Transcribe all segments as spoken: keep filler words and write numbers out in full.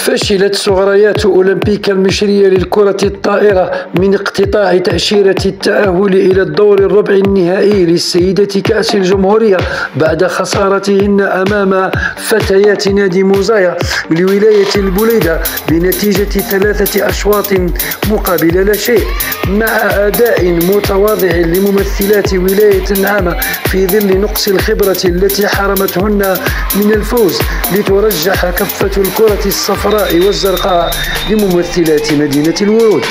فشلت صغريات أولمبيكا المشرية للكرة الطائرة من اقتطاع تأشيرة التأهل إلى الدور الربع النهائي للسيدة كأس الجمهورية بعد خسارتهن أمام فتيات نادي موزايا لولاية البليدة بنتيجة ثلاثة أشواط مقابل لا شيء، مع أداء متواضع لممثلات ولاية النعامة في ظل نقص الخبرة التي حرمتهن من الفوز، لترجح كفة الكرة الصفراء والزرقاء لممثلات مدينة الورود.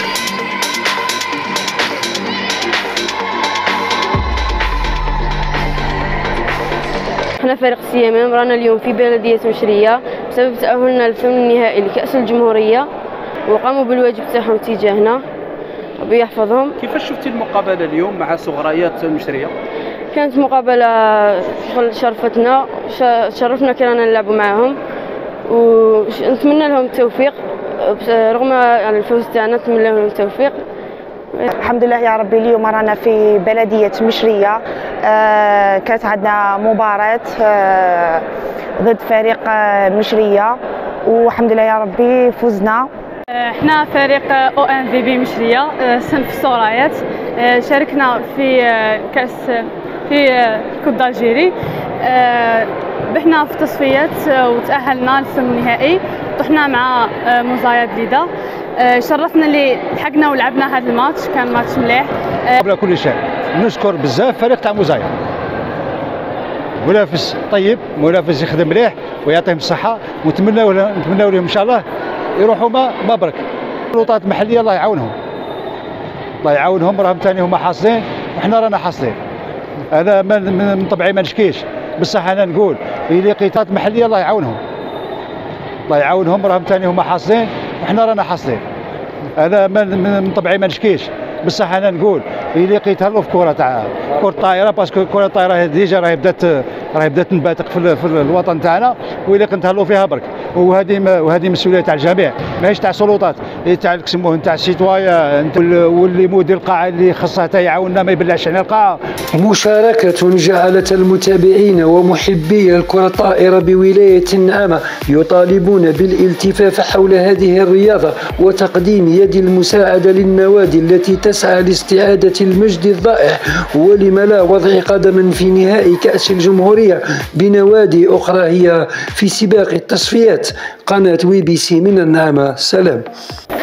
احنا فريق سيامين رانا اليوم في بلدية مشرية بسبب تأهلنا للثمن النهائي لكأس الجمهورية، وقاموا بالواجب تاعهم تجاهنا ربي يحفظهم. كيفاش شفتي المقابلة اليوم مع صغريات المشرية؟ كانت مقابلة شرفتنا، شرفنا كي رانا نلعبوا معاهم، ونتمنى لهم التوفيق رغم الفوز تاعنا، نتمنى لهم التوفيق. الحمد لله يا ربي. اليوم رانا في بلدية مشرية، آه كانت عندنا مباراة آه ضد فريق آه مشرية، والحمد لله يا ربي فزنا. احنا فريق او ان في بي مشرية صنف الصغريات، شاركنا في كاس في كوب دالجيري، ربحنا في التصفيات وتأهلنا للثمن النهائي، طحنا مع موزايا بليدة. شرفنا اللي لحقنا ولعبنا هذا الماتش، كان ماتش مليح. قبل كل شيء نشكر بزاف فريق تاع موزايا، منافس طيب، منافس يخدم مليح ويعطيهم الصحة، ونتمناو نتمناو لهم ان شاء الله يروحوا ما مبرك. سلطات محليه الله يعاونهم، الله يعاونهم، راهم ثاني هما حاصلين وحنا رانا حاصلين. انا من طبعي ما نشكيش، بصح انا نقول اللي قطاعات محليه الله يعاونهم، الله يعاونهم، راهم ثاني هما حاصلين وحنا رانا حاصلين. انا من طبعي ما نشكيش، بصح انا نقول اللي يتهلوا في كره تاع كره الطائره، باسكو كره الطائره ديجا راهي بدات راهي بدات تنباتق في, في الوطن تاعنا، واللي نتهلوا فيها برك، وهذه وهذه مسؤوليه تاع الجميع، ماهيش تاع سلطات، تاع يسموه تاع السيتوايا، واللي مدير القاعه اللي خاصه حتى يعاوننا ما يبلعش على القاعه. مشاركة جعلت المتابعين ومحبي الكرة الطائرة بولاية النعامة يطالبون بالالتفاف حول هذه الرياضة وتقديم يد المساعدة للنوادي التي تسعى لاستعادة المجد الضائع، ولم لا وضع قدما في نهائي كأس الجمهورية بنوادي أخرى هي في سباق التصفيات. قناة وي بي سي من النعامة، سلام.